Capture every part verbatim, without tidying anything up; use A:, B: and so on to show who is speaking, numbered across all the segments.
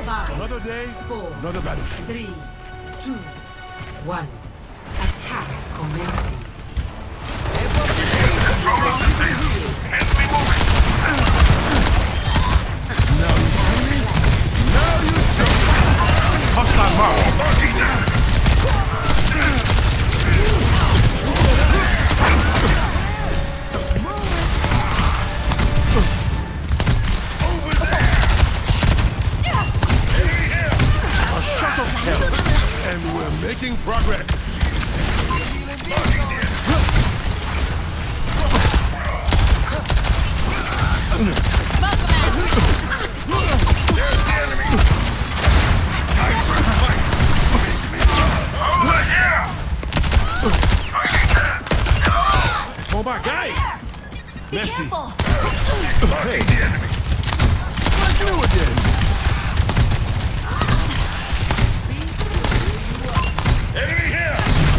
A: Five,
B: Another day,
A: four,
B: another battlefield.
A: three, two, one. Attack commencing.
B: Now you see me? Now you jump! Hostile mark! Over there! A shot of hell, and we're making progress. Oh my guy! Messi! Hey! What's new again? Enemy here!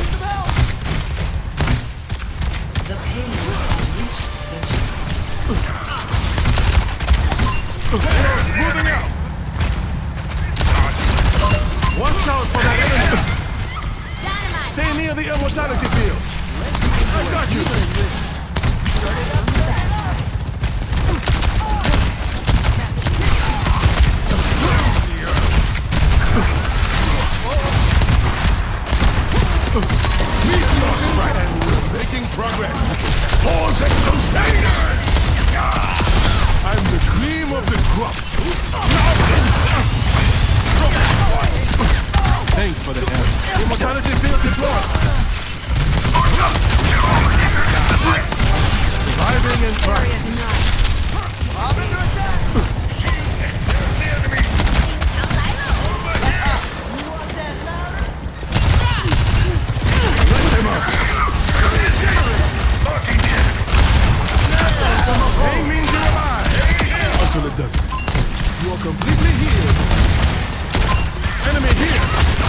A: The payload reached the
B: Payload's moving out! Watch out for that enemy! Stay near the immortality field! I got you! Meteor's right, and we're making progress. Horse and Crusaders! I'm the cream of the crop. Thanks for the help. Immortality field deployed. Surviving and trying. Let him up. Pain means you're alive. Until it doesn't. You are completely healed. Enemy here.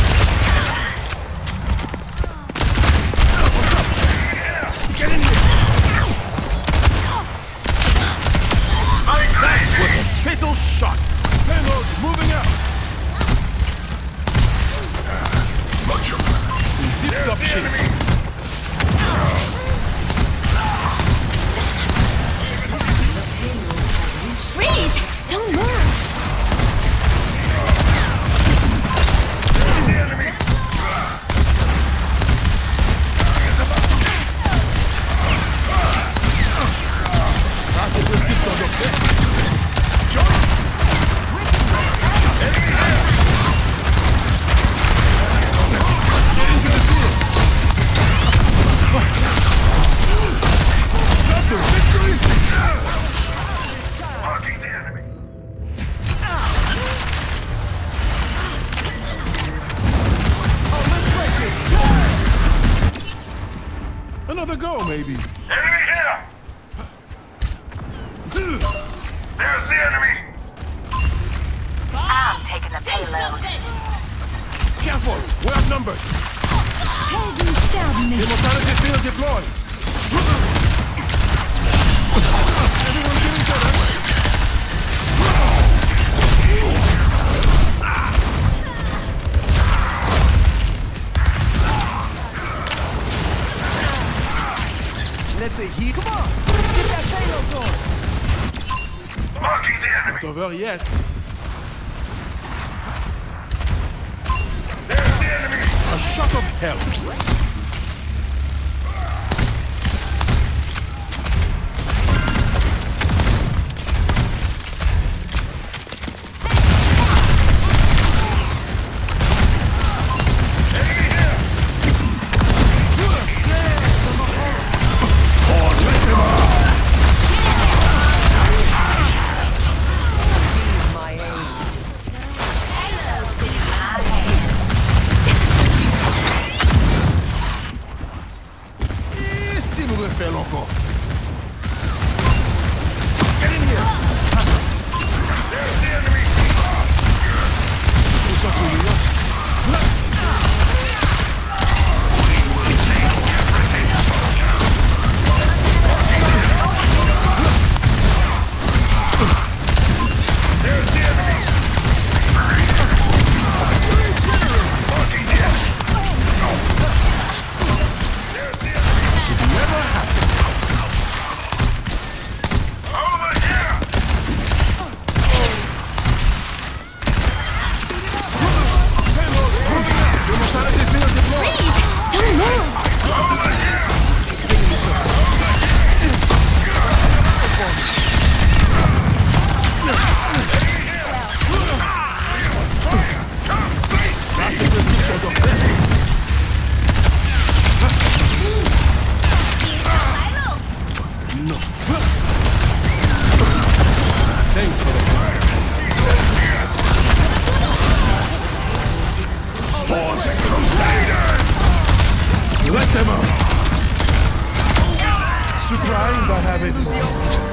B: Get in here. That was a fatal shot. Payload moving out. We dipped up shit.
C: Freeze! Don't move!
B: Another go, maybe.
D: Enemy here! There's the enemy!
E: I'm taking the payload.
B: Careful, we're outnumbered.
C: Helden sterben nicht.
B: Immortality field deployed. Everyone get each other.
F: Let the heat. Come on! Let's get that payload going!
D: Marking the enemy!
B: Not over yet.
D: There's the enemy!
B: A shot of hell. Faire encore. Get in here.
D: There's the enemy!
B: Tout ça, c'est lui-là.
D: There's the enemy!
B: you crying by habit?